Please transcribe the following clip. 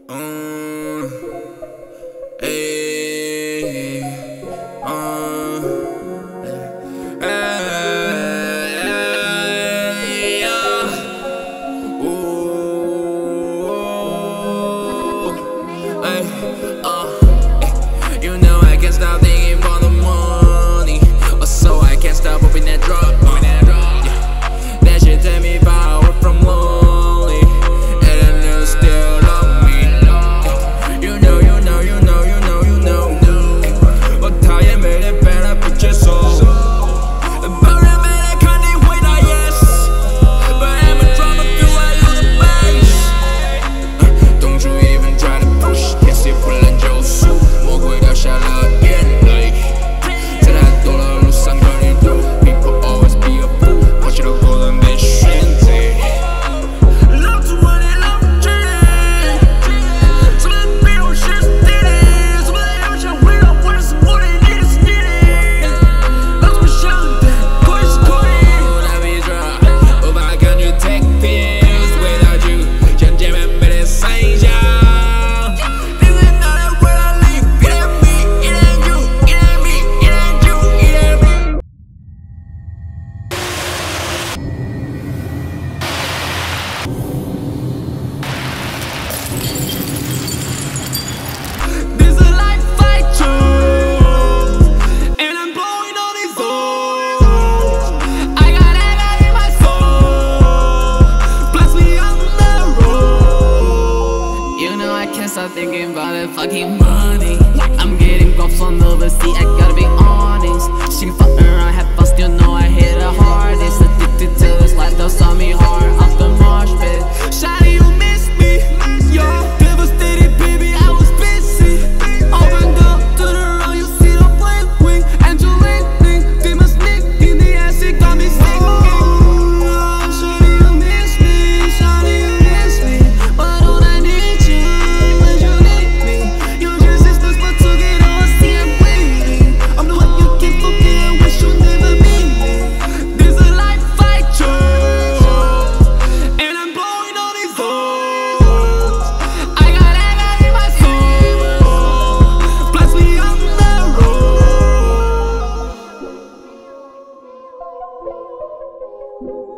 You know I can't stop thinking for the money, so I can't stop hoping that drop. That shit take me far away from lonely, and then you still love me. You know,我讨厌每天翻来覆去说，抱怨没得肯定回答yes, but I'm a drama feel like you're the best. Don't you even try to push,天使也不能救赎，魔鬼掉下了眼泪，车太多了路上肯定堵 ，People always be a fool， 抛下了个人的选择。老子问你纳闷起的，是不是逼我歇斯底里？是不是又想回到我的是我的你的是你的？老子不想，但可以是可以。那别说，无法抗拒take pills without you， 像见面没得声响。This is life I chose, and I'm blowing all these holes. I got anger in my soul, bless me on the road. You know I can't stop thinking about that fucking money. I'm getting props on overseas, I gotta be honest. She fucking around, have fun, still know I hit the hardest. Addicted to this life, though saw me hard off the marsh pit. Shawty, you miss me, yo. Devastated, baby, I was busy. Opened up to the road, you see the flame wing. Angel lightning, demons sneak in the ass, it got me singing. Shawty, you miss me, shawty, you miss me. Why don't I need you when you need me? You're your sisters, but took it all, see I'm waiting. I'm the one you keep forgetting, wish you never meet me. This is life I chose, and I'm blowing all these holes. I got anger in my soul, bless me on the road.